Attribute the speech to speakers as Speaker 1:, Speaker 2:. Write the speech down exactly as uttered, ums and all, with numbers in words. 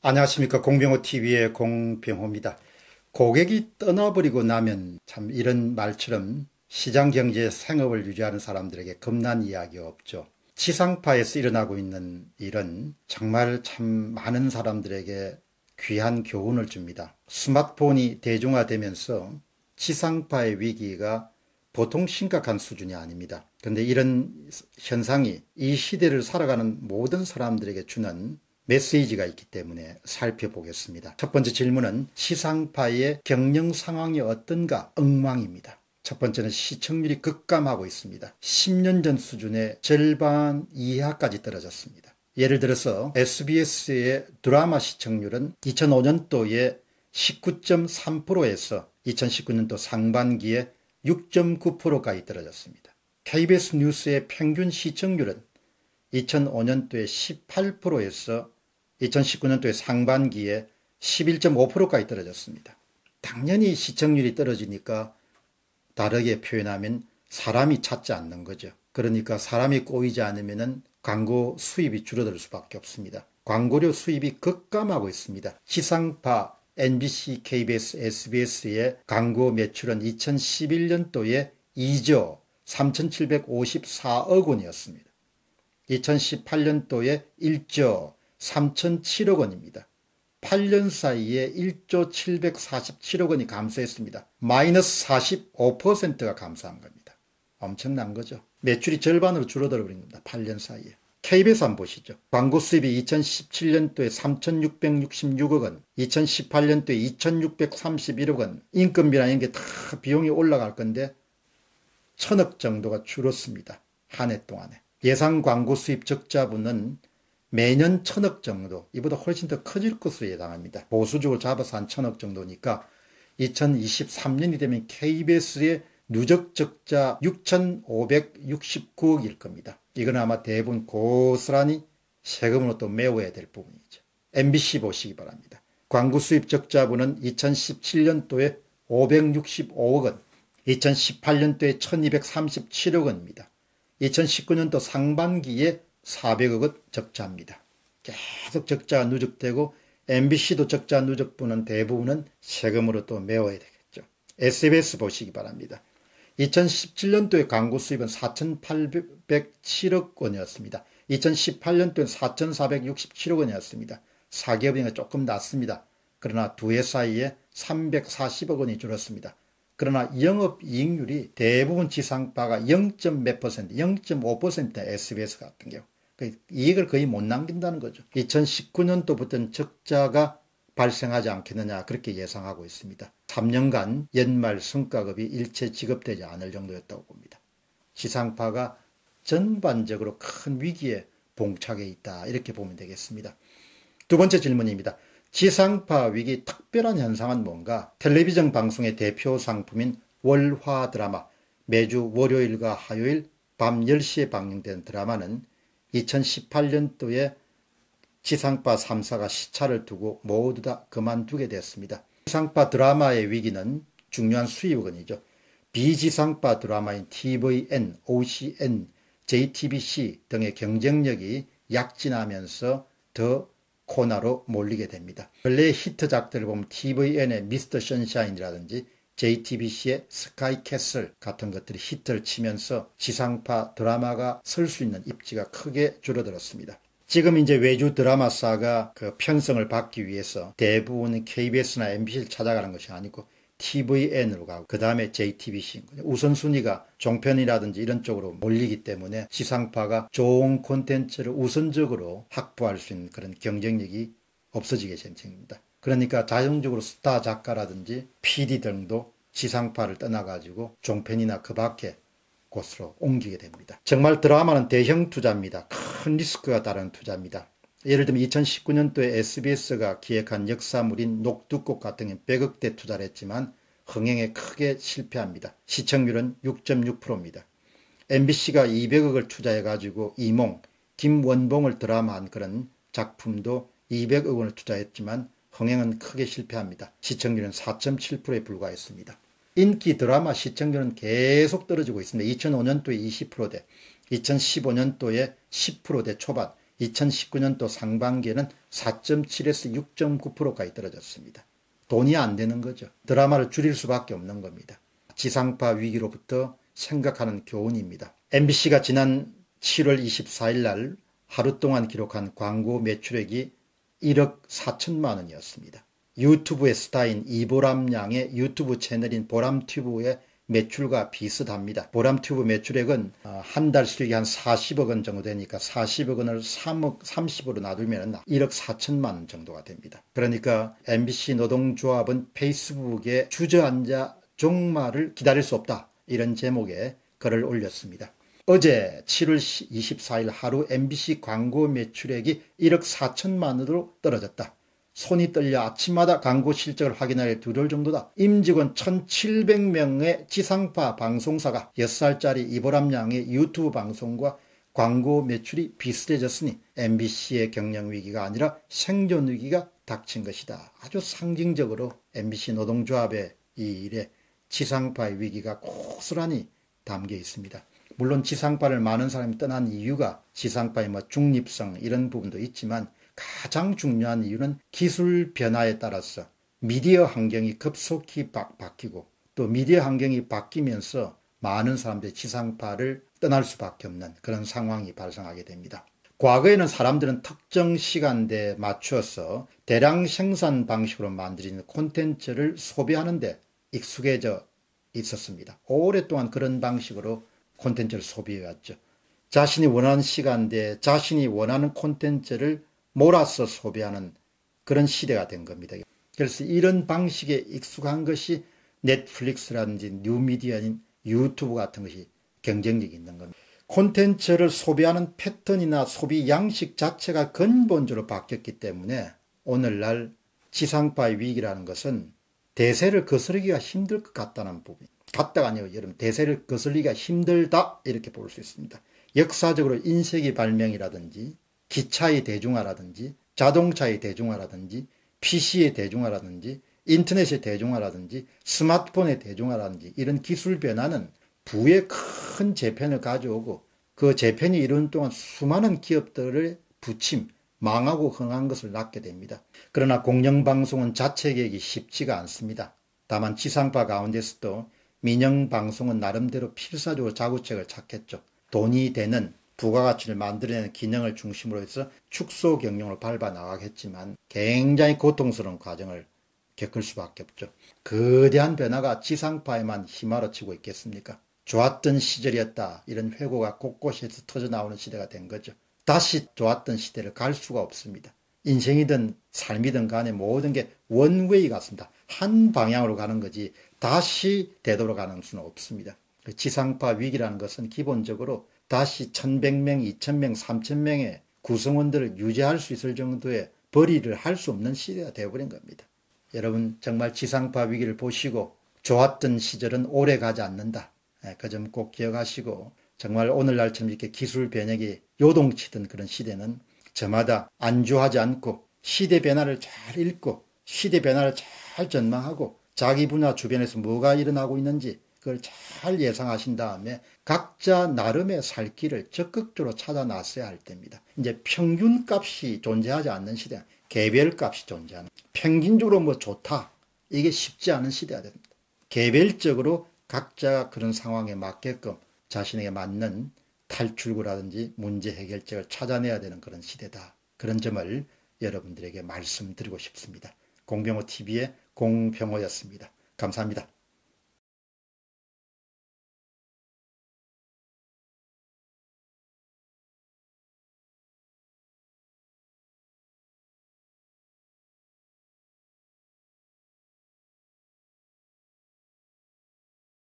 Speaker 1: 안녕하십니까. 공병호티비의 공병호입니다. 고객이 떠나버리고 나면 참 이런 말처럼 시장경제의 생업을 유지하는 사람들에게 겁난 이야기가 없죠. 지상파에서 일어나고 있는 일은 정말 참 많은 사람들에게 귀한 교훈을 줍니다. 스마트폰이 대중화되면서 지상파의 위기가 보통 심각한 수준이 아닙니다. 그런데 이런 현상이 이 시대를 살아가는 모든 사람들에게 주는 메시지가 있기 때문에 살펴보겠습니다. 첫 번째 질문은 지상파의 경영 상황이 어떤가? 엉망입니다. 첫 번째는 시청률이 급감하고 있습니다. 십 년 전 수준의 절반 이하까지 떨어졌습니다. 예를 들어서 에스비에스의 드라마 시청률은 이천오 년도에 십구 점 삼 퍼센트에서 이천십구 년도 상반기에 육 점 구 퍼센트까지 떨어졌습니다. 케이비에스 뉴스의 평균 시청률은 이천오 년도에 십팔 퍼센트에서 이천십구 년도에 상반기에 십일 점 오 퍼센트까지 떨어졌습니다. 당연히 시청률이 떨어지니까 다르게 표현하면 사람이 찾지 않는 거죠. 그러니까 사람이 꼬이지 않으면 광고 수입이 줄어들 수밖에 없습니다. 광고료 수입이 급감하고 있습니다. 지상파 엠비씨, 케이비에스, 에스비에스의 광고 매출은 이천십일 년도에 이조 삼천칠백오십사억 원이었습니다. 이천십팔 년도에 일조 삼천칠억 원입니다. 팔 년 사이에 일조 칠백사십칠억 원이 감소했습니다. 마이너스 사십오 퍼센트가 감소한 겁니다. 엄청난 거죠. 매출이 절반으로 줄어들어 버린 겁니다. 팔 년 사이에. 케이비에스 한번 보시죠. 광고 수입이 이천십칠 년도에 삼천육백육십육억 원, 이천십팔 년도에 이천육백삼십일억 원, 인건비나 이런 게 다 비용이 올라갈 건데 천억 정도가 줄었습니다. 한 해 동안에. 예상 광고 수입 적자분은 매년 천억 정도, 이보다 훨씬 더 커질 것으로 예상합니다. 보수적으로 잡아서 한 천억 정도니까 이천이십삼 년이 되면 케이비에스의 누적 적자 육천오백육십구억일 겁니다. 이건 아마 대부분 고스란히 세금으로 또 메워야 될 부분이죠. 엠비씨 보시기 바랍니다. 광고 수입 적자분은 이천십칠 년도에 오백육십오억 원, 이천십팔 년도에 천이백삼십칠억 원입니다. 이천십구 년도 상반기에 사백억 원 적자입니다. 계속 적자가 누적되고 엠비씨도 적자 누적분은 대부분은 세금으로 또 메워야 되겠죠. 에스비에스 보시기 바랍니다. 이천십칠 년도에 광고 수입은 사천팔백칠억 원이었습니다. 이천십팔 년도엔 사천사백육십칠억 원이었습니다. 사기업이니까 조금 낮습니다. 그러나 두 해 사이에 삼백사십억 원이 줄었습니다. 그러나 영업이익률이 대부분 지상파가 영 점 몇 퍼센트, 영 점 오 퍼센트 에스비에스 같은 경우 이익을 거의 못 남긴다는 거죠. 이천십구 년도부터는 적자가 발생하지 않겠느냐 그렇게 예상하고 있습니다. 삼 년간 연말 성과급이 일체 지급되지 않을 정도였다고 봅니다. 지상파가 전반적으로 큰 위기에 봉착해 있다 이렇게 보면 되겠습니다. 두 번째 질문입니다. 지상파 위기 특별한 현상은 뭔가? 텔레비전 방송의 대표 상품인 월화 드라마, 매주 월요일과 화요일 밤 열 시에 방영된 드라마는 이천십팔 년도에 지상파 삼 사가 시차를 두고 모두 다 그만두게 됐습니다. 지상파 드라마의 위기는 중요한 수입원이죠. 비지상파 드라마인 티비엔, 오씨엔, 제이티비씨 등의 경쟁력이 약진하면서 더 코너로 몰리게 됩니다. 원래 히트작들을 보면 티비엔의 미스터 선샤인이라든지 제이티비씨의 스카이 캐슬 같은 것들이 히트를 치면서 지상파 드라마가 설 수 있는 입지가 크게 줄어들었습니다. 지금 이제 외주 드라마사가 그 편성을 받기 위해서 대부분은 케이비에스나 엠비씨를 찾아가는 것이 아니고 티비엔으로 가고 그 다음에 제이티비씨 우선순위가 종편이라든지 이런 쪽으로 몰리기 때문에 지상파가 좋은 콘텐츠를 우선적으로 확보할 수 있는 그런 경쟁력이 없어지게 된 셈입니다. 그러니까 자동적으로 스타 작가라든지 피디 등도 지상파를 떠나가지고 종편이나 그 밖에 곳으로 옮기게 됩니다. 정말 드라마는 대형 투자입니다. 큰 리스크가 따르는 투자입니다. 예를 들면 이천십구 년도에 에스비에스가 기획한 역사물인 녹두꽃 같은 경우는 백억대 투자를 했지만 흥행에 크게 실패합니다. 시청률은 육 점 육 퍼센트입니다. 엠비씨가 이백억을 투자해가지고 이몽, 김원봉을 드라마한 그런 작품도 이백억 원을 투자했지만 흥행은 크게 실패합니다. 시청률은 사 점 칠 퍼센트에 불과했습니다. 인기 드라마 시청률은 계속 떨어지고 있습니다. 이천오 년도에 이십 퍼센트대, 이천십오 년도에 십 퍼센트대 초반, 이천십구 년도 상반기에는 사 점 칠에서 육 점 구 퍼센트까지 떨어졌습니다. 돈이 안 되는 거죠. 드라마를 줄일 수밖에 없는 겁니다. 지상파 위기로부터 생각하는 교훈입니다. 엠비씨가 지난 칠월 이십사일 날 하루 동안 기록한 광고 매출액이 일억 사천만 원이었습니다. 유튜브의 스타인 이보람 양의 유튜브 채널인 보람튜브의 매출과 비슷합니다. 보람튜브 매출액은 한 달 수익이 한 사십억 원 정도 되니까 사십억 원을 삼억 삼십으로 놔두면 일억 사천만 원 정도가 됩니다. 그러니까 엠비씨 노동조합은 페이스북에 주저앉아 종말을 기다릴 수 없다, 이런 제목의 글을 올렸습니다. 어제 칠월 이십사일 하루 엠비씨 광고 매출액이 일억 사천만 원으로 떨어졌다. 손이 떨려 아침마다 광고 실적을 확인하려 두려울 정도다. 임직원 천칠백 명의 지상파 방송사가 여섯 살짜리 이보람 양의 유튜브 방송과 광고 매출이 비슷해졌으니 엠비씨의 경영 위기가 아니라 생존 위기가 닥친 것이다. 아주 상징적으로 엠비씨 노동조합의 이 일에 지상파의 위기가 고스란히 담겨 있습니다. 물론 지상파를 많은 사람이 떠난 이유가 지상파의 뭐 중립성 이런 부분도 있지만 가장 중요한 이유는 기술 변화에 따라서 미디어 환경이 급속히 바, 바뀌고 또 미디어 환경이 바뀌면서 많은 사람들이 지상파를 떠날 수밖에 없는 그런 상황이 발생하게 됩니다. 과거에는 사람들은 특정 시간대에 맞추어서 대량 생산 방식으로 만들어진 콘텐츠를 소비하는 데 익숙해져 있었습니다. 오랫동안 그런 방식으로 콘텐츠를 소비해왔죠. 자신이 원하는 시간대에 자신이 원하는 콘텐츠를 몰아서 소비하는 그런 시대가 된 겁니다. 그래서 이런 방식에 익숙한 것이 넷플릭스라든지 뉴미디어인 유튜브 같은 것이 경쟁력이 있는 겁니다. 콘텐츠를 소비하는 패턴이나 소비 양식 자체가 근본적으로 바뀌었기 때문에 오늘날 지상파의 위기라는 것은 대세를 거스르기가 힘들 것 같다는 부분. 같다가 아니에요. 여러분, 대세를 거스르기가 힘들다, 이렇게 볼 수 있습니다. 역사적으로 인쇄기 발명이라든지 기차의 대중화라든지 자동차의 대중화라든지 피씨의 대중화라든지 인터넷의 대중화라든지 스마트폰의 대중화라든지 이런 기술 변화는 부의 큰 재편을 가져오고 그 재편이 이루는 동안 수많은 기업들의 부침, 망하고 흥한 것을 낳게 됩니다. 그러나 공영방송은 자체계획이 쉽지가 않습니다. 다만 지상파 가운데서도 민영방송은 나름대로 필사적으로 자구책을 찾겠죠. 돈이 되는 부가가치를 만들어내는 기능을 중심으로 해서 축소 경영으로 밟아 나가겠지만 굉장히 고통스러운 과정을 겪을 수밖에 없죠. 거대한 변화가 지상파에만 휘말아치고 있겠습니까? 좋았던 시절이었다, 이런 회고가 곳곳에서 터져나오는 시대가 된 거죠. 다시 좋았던 시대를 갈 수가 없습니다. 인생이든 삶이든 간에 모든 게 원웨이 같습니다. 한 방향으로 가는 거지 다시 되돌아가는 수는 없습니다. 지상파 위기라는 것은 기본적으로 다시 천백 명, 이천 명, 삼천 명의 구성원들을 유지할 수 있을 정도의 벌이를 할 수 없는 시대가 되어버린 겁니다. 여러분, 정말 지상파 위기를 보시고 좋았던 시절은 오래 가지 않는다, 그 점 꼭 기억하시고, 정말 오늘날처럼 이렇게 기술 변혁이 요동치던 그런 시대는 저마다 안주하지 않고 시대 변화를 잘 읽고 시대 변화를 잘 전망하고 자기 분야 주변에서 뭐가 일어나고 있는지 그걸 잘 예상하신 다음에 각자 나름의 살 길을 적극적으로 찾아 나서야 할 때입니다. 이제 평균값이 존재하지 않는 시대, 개별값이 존재하는, 평균적으로 뭐 좋다, 이게 쉽지 않은 시대가 됩니다. 개별적으로 각자가 그런 상황에 맞게끔 자신에게 맞는 탈출구라든지 문제 해결책을 찾아내야 되는 그런 시대다. 그런 점을 여러분들에게 말씀드리고 싶습니다. 공병호티비의 공병호였습니다. 감사합니다.